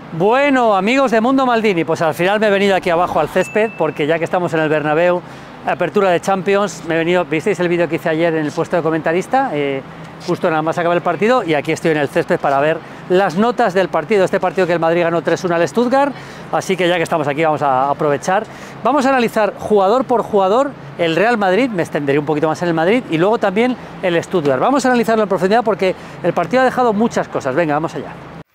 Bueno, amigos de Mundo Maldini, pues al final me he venido aquí abajo al césped, porque ya que estamos en el Bernabéu, apertura de Champions, me he venido, visteis el vídeo que hice ayer en el puesto de comentarista, justo nada más acaba el partido, y aquí estoy en el césped para ver las notas del partido, este partido que el Madrid ganó 3-1 al Stuttgart, así que ya que estamos aquí vamos a aprovechar. Vamos a analizar jugador por jugador el Real Madrid, me extenderé un poquito más en el Madrid, y luego también el Stuttgart. Vamos a analizarlo en profundidad porque el partido ha dejado muchas cosas. Venga, vamos allá.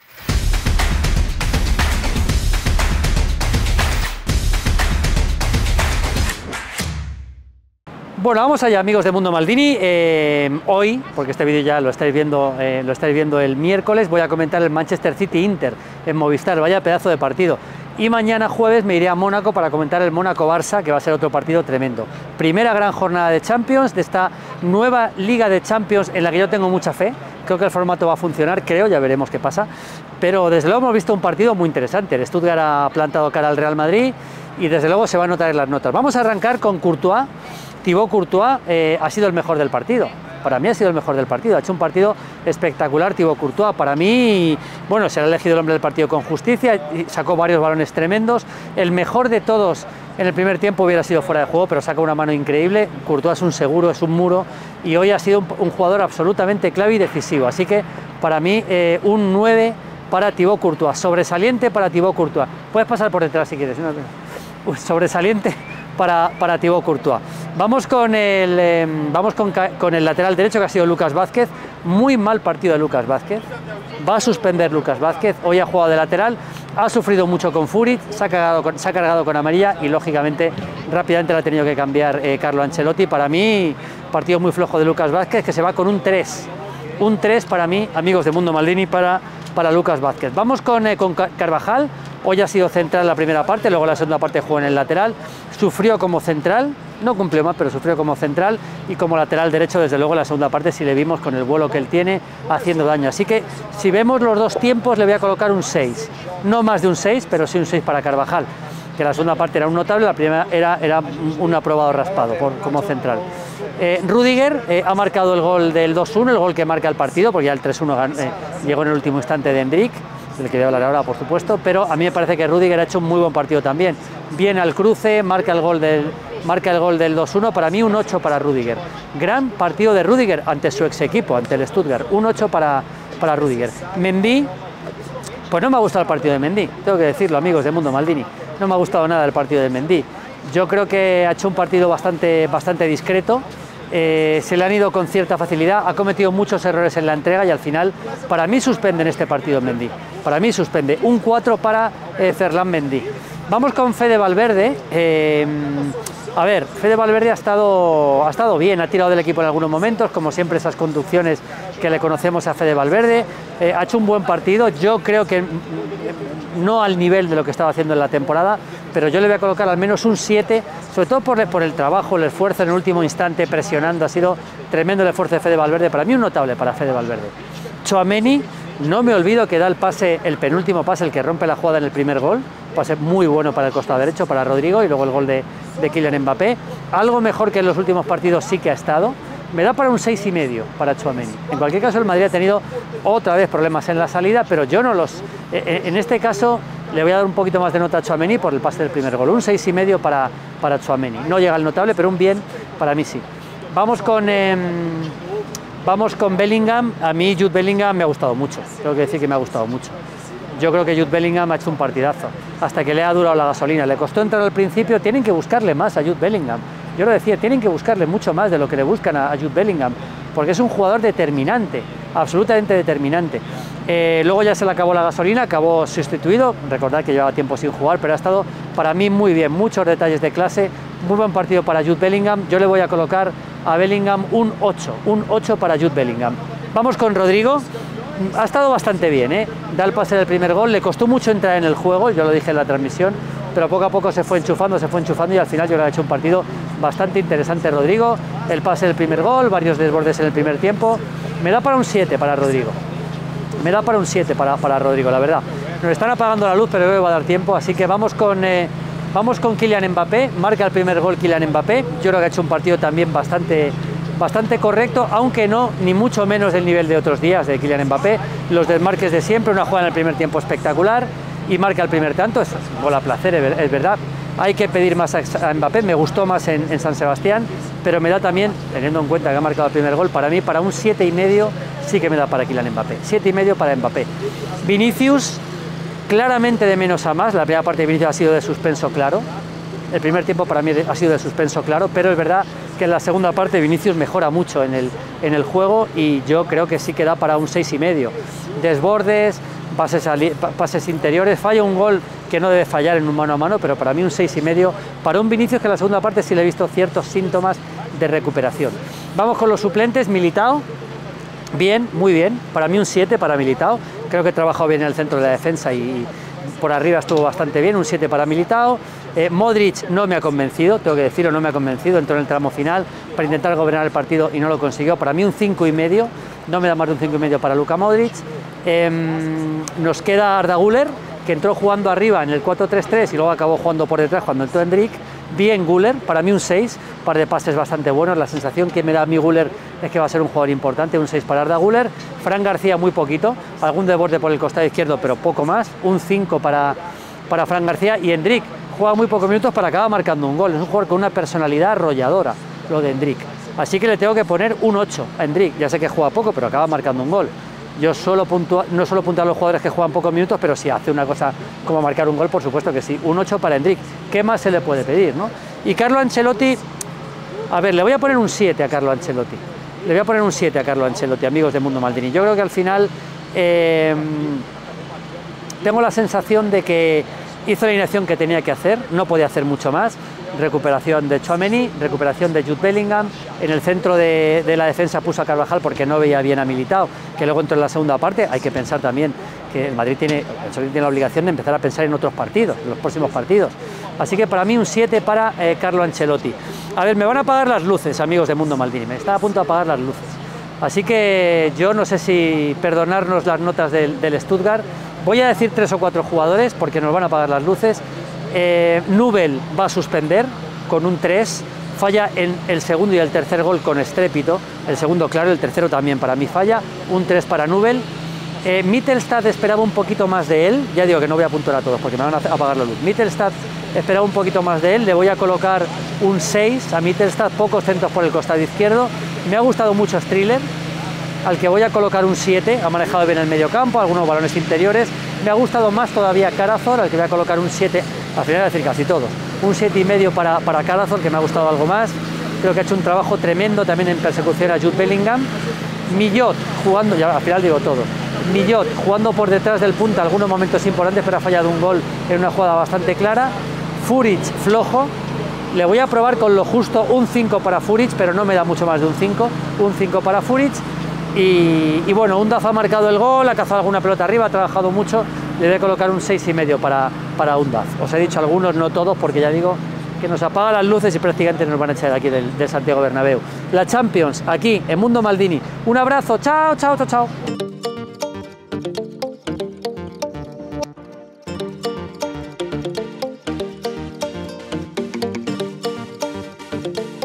Bueno, vamos allá, amigos de Mundo Maldini. Hoy, porque este vídeo ya lo estáis viendo el miércoles, voy a comentar el Manchester City-Inter en Movistar. Vaya pedazo de partido. Y mañana jueves me iré a Mónaco para comentar el Mónaco-Barça, que va a ser otro partido tremendo. Primera gran jornada de Champions, de esta nueva Liga de Champions en la que yo tengo mucha fe. Creo que el formato va a funcionar, creo, ya veremos qué pasa. Pero desde luego hemos visto un partido muy interesante. El Stuttgart ha plantado cara al Real Madrid y desde luego se van a notar en las notas. Vamos a arrancar con Courtois. Thibaut Courtois ha sido el mejor del partido. Para mí ha sido el mejor del partido. Ha hecho un partido espectacular Thibaut Courtois. Para mí, bueno, se ha elegido el hombre del partido con justicia. Sacó varios balones tremendos. El mejor de todos en el primer tiempo hubiera sido fuera de juego, pero saca una mano increíble. Courtois es un seguro, es un muro. Y hoy ha sido un jugador absolutamente clave y decisivo. Así que para mí un 9 para Thibaut Courtois. Sobresaliente para Thibaut Courtois. Puedes pasar por detrás si quieres. Sobresaliente para Thibaut Courtois. Vamos con el lateral derecho, que ha sido Lucas Vázquez. Muy mal partido de Lucas Vázquez. Va a suspender Lucas Vázquez. Hoy ha jugado de lateral. Ha sufrido mucho con Furic. Se ha cargado con amarilla y lógicamente rápidamente la ha tenido que cambiar Carlo Ancelotti. Para mí, partido muy flojo de Lucas Vázquez, que se va con un 3. Un 3 para mí, amigos de Mundo Maldini, para Lucas Vázquez. Vamos con Carvajal. Hoy ha sido central la primera parte, luego la segunda parte jugó en el lateral. Sufrió como central, no cumplió más, pero sufrió como central, y como lateral derecho, desde luego, en la segunda parte sí le vimos con el vuelo que él tiene haciendo daño. Así que si vemos los dos tiempos le voy a colocar un 6. No más de un 6, pero sí un 6 para Carvajal, que la segunda parte era un notable, la primera era un aprobado raspado como central. Rüdiger ha marcado el gol del 2-1, el gol que marca el partido, porque ya el 3-1 llegó en el último instante de Endrick, del que voy a hablar ahora, por supuesto, pero a mí me parece que Rüdiger ha hecho un muy buen partido también. Viene al cruce, marca el gol del 2-1, para mí un 8 para Rüdiger. Gran partido de Rüdiger ante su ex equipo, ante el Stuttgart, un 8 para Rüdiger. Mendy, pues no me ha gustado el partido de Mendy, tengo que decirlo, amigos de Mundo Maldini, no me ha gustado nada el partido de Mendy. Yo creo que ha hecho un partido bastante discreto. Se le han ido con cierta facilidad, ha cometido muchos errores en la entrega y al final, para mí, suspende en este partido Mendy. Para mí suspende, un 4 para Ferland Mendy. Vamos con Fede Valverde. A ver, Fede Valverde ha estado bien, ha tirado del equipo en algunos momentos, como siempre esas conducciones que le conocemos a Fede Valverde. Ha hecho un buen partido, yo creo que no al nivel de lo que estaba haciendo en la temporada, pero yo le voy a colocar al menos un 7, sobre todo por el trabajo, el esfuerzo en el último instante, presionando. Ha sido tremendo el esfuerzo de Fede Valverde, para mí un notable para Fede Valverde. Tchouaméni, no me olvido que da el pase, el penúltimo pase, el que rompe la jugada en el primer gol, pase muy bueno para el costado derecho, para Rodrigo, y luego el gol de Kylian Mbappé. Algo mejor que en los últimos partidos sí que ha estado. Me da para un 6,5 para Tchouaméni. En cualquier caso, el Madrid ha tenido otra vez problemas en la salida, pero yo no los... En este caso, le voy a dar un poquito más de nota a Tchouaméni por el pase del primer gol. Un 6,5 para Tchouaméni. No llega al notable, pero un bien para mí sí. Vamos con Bellingham. A mí Jude Bellingham me ha gustado mucho. Tengo que decir que me ha gustado mucho. Yo creo que Jude Bellingham ha hecho un partidazo. Hasta que le ha durado la gasolina. Le costó entrar al principio. Tienen que buscarle más a Jude Bellingham. Yo lo decía, tienen que buscarle mucho más de lo que le buscan a Jude Bellingham, porque es un jugador determinante, absolutamente determinante. Luego ya se le acabó la gasolina, acabó sustituido. Recordad que llevaba tiempo sin jugar, pero ha estado para mí muy bien, muchos detalles de clase, muy buen partido para Jude Bellingham. Yo le voy a colocar a Bellingham un 8 para Jude Bellingham. Vamos con Rodrigo. Ha estado bastante bien, da el pase del primer gol, le costó mucho entrar en el juego, yo lo dije en la transmisión, pero poco a poco se fue enchufando y al final yo creo que ha hecho un partido bastante interesante Rodrigo. El pase del primer gol, varios desbordes en el primer tiempo. Me da para un 7 para Rodrigo. Me da para un 7 para Rodrigo, la verdad. Nos están apagando la luz, pero creo que va a dar tiempo, así que vamos con Kylian Mbappé. Marca el primer gol Kylian Mbappé. Yo creo que ha hecho un partido también bastante correcto, aunque no, ni mucho menos del nivel de otros días de Kylian Mbappé. Los desmarques de siempre, una jugada en el primer tiempo espectacular. y marca el primer tanto, es un gol a placer, es verdad. Hay que pedir más a Mbappé, me gustó más en San Sebastián, pero me da también, teniendo en cuenta que ha marcado el primer gol, para mí, para un 7,5 sí que me da para Kylian Mbappé. 7,5 para Mbappé. Vinicius, claramente de menos a más, la primera parte de Vinicius ha sido de suspenso claro, el primer tiempo para mí ha sido de suspenso claro, pero es verdad que en la segunda parte Vinicius mejora mucho en el juego y yo creo que sí que da para un 6,5. Desbordes, pases interiores, falla un gol que no debe fallar en un mano a mano, pero para mí un 6,5 para un Vinicius que en la segunda parte sí le he visto ciertos síntomas de recuperación. Vamos con los suplentes. Militao, bien, muy bien, para mí un 7 para Militao, creo que he trabajado bien en el centro de la defensa y por arriba estuvo bastante bien, un 7 para Militao. Modric no me ha convencido, tengo que decirlo, no me ha convencido, entró en el tramo final para intentar gobernar el partido y no lo consiguió, para mí un 5,5, no me da más de un 5,5 para Luka Modric. Nos queda Arda Güler, que entró jugando arriba en el 4-3-3 y luego acabó jugando por detrás cuando entró Endrick. Bien Güler, para mí un 6, par de pases bastante buenos, la sensación que me da a mí Güler es que va a ser un jugador importante, un 6 para Arda Güler. Fran García muy poquito, algún desborde por el costado izquierdo, pero poco más, un 5 para Fran García. Y Endrick juega muy pocos minutos para acabar marcando un gol, es un jugador con una personalidad arrolladora, lo de Endrick. Así que le tengo que poner un 8 a Endrick, ya sé que juega poco, pero acaba marcando un gol. Yo no suelo puntuar a los jugadores que juegan pocos minutos, pero si hace una cosa como marcar un gol, por supuesto que sí. Un 8 para Endrick. ¿Qué más se le puede pedir, no? Y Carlo Ancelotti, a ver, le voy a poner un 7 a Carlo Ancelotti. Le voy a poner un 7 a Carlo Ancelotti, amigos de Mundo Maldini. Yo creo que al final tengo la sensación de que hizo la alineación que tenía que hacer, no podía hacer mucho más. Recuperación de Tchouaméni, recuperación de Jude Bellingham, en el centro de la defensa puso a Carvajal porque no veía bien a Militao, que luego entró en la segunda parte. Hay que pensar también que el Madrid tiene la obligación de empezar a pensar en otros partidos, en los próximos partidos. Así que para mí un 7 para Carlo Ancelotti. A ver, me van a apagar las luces, amigos de Mundo Maldini, me está a punto de apagar las luces. Así que yo no sé si perdonarnos las notas del Stuttgart. Voy a decir 3 o 4 jugadores porque nos van a apagar las luces. Nubel va a suspender con un 3, falla en el segundo y el tercer gol con estrépito, el segundo claro, el tercero también para mí falla, un 3 para Nubel. Mittelstadt esperaba un poquito más de él, ya digo que no voy a apuntar a todos porque me van a apagar la luz. Mittelstadt esperaba un poquito más de él, le voy a colocar un 6 a Mittelstadt, pocos centros por el costado izquierdo. Me ha gustado mucho Striller, al que voy a colocar un 7, ha manejado bien el medio campo, algunos balones interiores. Me ha gustado más todavía Karazor, al que voy a colocar un 7, al final voy a decir casi todos, un 7,5 para Karazor, que me ha gustado algo más. Creo que ha hecho un trabajo tremendo también en persecución a Jude Bellingham. Millot jugando, ya al final digo todo, Millot jugando por detrás del punta, algunos momentos importantes, pero ha fallado un gol en una jugada bastante clara. Furic flojo, le voy a probar con lo justo, un 5 para Furic, pero no me da mucho más de un 5, un 5 para Furic. Y bueno, Undaf ha marcado el gol, ha cazado alguna pelota arriba, ha trabajado mucho, le voy a colocar un 6,5 para Undaf. Os he dicho algunos, no todos, porque ya digo que nos apagan las luces y prácticamente nos van a echar de aquí del Santiago Bernabéu. La Champions, aquí en Mundo Maldini. Un abrazo, chao, chao, chao, chao.